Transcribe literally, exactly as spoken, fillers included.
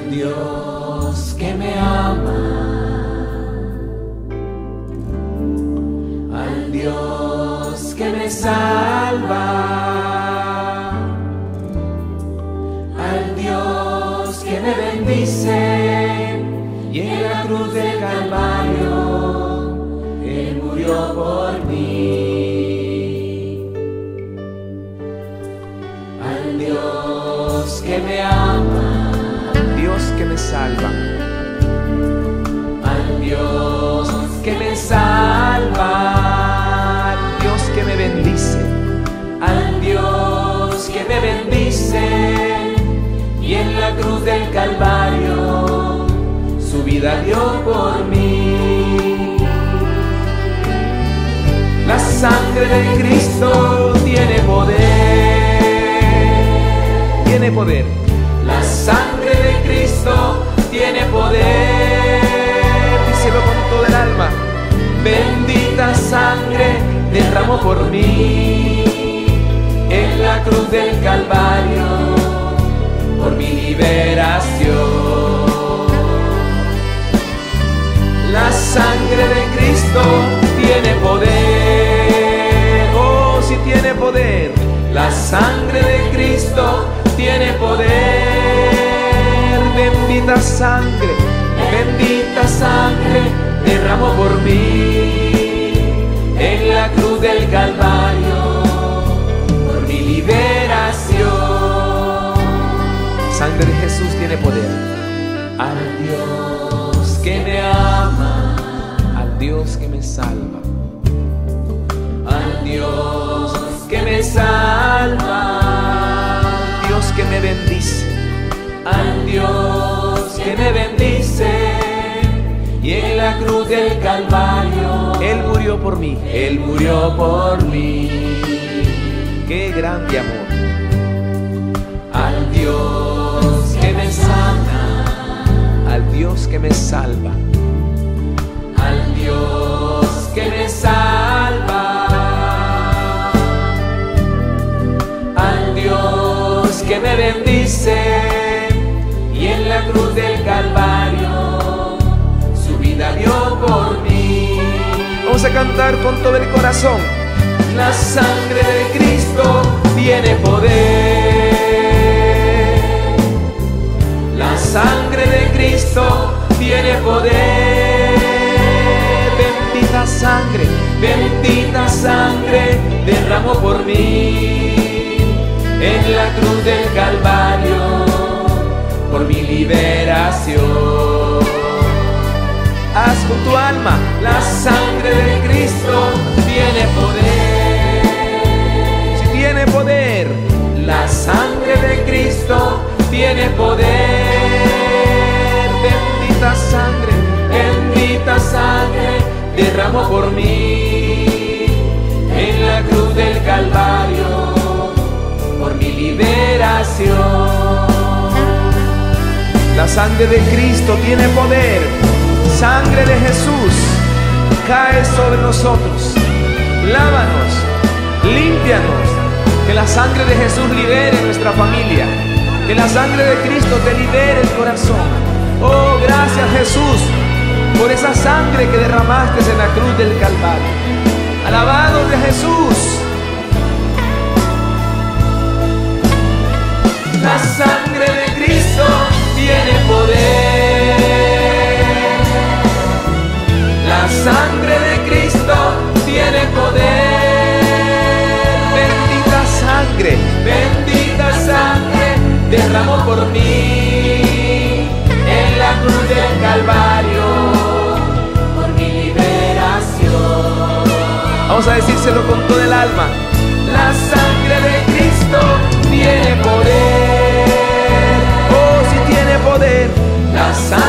al Dios que me ama, al Dios que me salva, al Dios que me bendice, y en la cruz del Calvario Él murió por mí. Al Dios que me ama, al Dios que me salva, al Dios que me salva, al Dios que me bendice, al Dios que me bendice, y en la cruz del Calvario su vida dio por mí. La sangre de Cristo tiene poder, tiene poder. la sangre de Cristo tiene poder. Díselo con todo el alma. Bendita sangre derramó por mí en la cruz del Calvario, por mi liberación. La sangre de Cristo tiene poder, Oh, si tiene poder. la sangre de Cristo tiene poder. Bendita sangre, Bendita sangre derramó por mí en la cruz del Calvario, por mi liberación. sangre de Jesús tiene poder. Al Dios que me ama, Al Dios que me salva, al Dios que me salva, al Dios que me bendice, al Dios que me bendice, y en la cruz del Calvario Él murió por mí. Él murió por mí. Qué grande amor. Al Dios que me sana, Al Dios que me salva, al Dios que me salva, al Dios que me bendice, y en la cruz del Calvario su vida dio por mí. vamos a cantar con todo el corazón. La sangre de Cristo tiene poder, la sangre de Cristo tiene poder. Bendita sangre, Bendita sangre derramó por mí en la cruz del Calvario, por mi liberación. haz con tu alma. La sangre de Cristo tiene poder, Si tiene poder, la sangre de Cristo tiene poder. bendita sangre, Bendita sangre derramó por mí en la cruz del Calvario, por mi liberación. la sangre de Cristo tiene poder. Sangre de Jesús cae sobre nosotros. Lávanos, límpianos. Que la sangre de Jesús libere nuestra familia. Que la sangre de Cristo te libere el corazón. Oh, gracias Jesús por esa sangre que derramaste en la cruz del Calvario. Alabado de Jesús. La sangre de Cristo tiene poder, la sangre de Cristo tiene poder. Bendita sangre, Bendita sangre derramó por mí en la cruz del Calvario, por mi liberación. vamos a decírselo con todo el alma. La sangre de Cristo tiene poder, Oh, si tiene poder. la sangre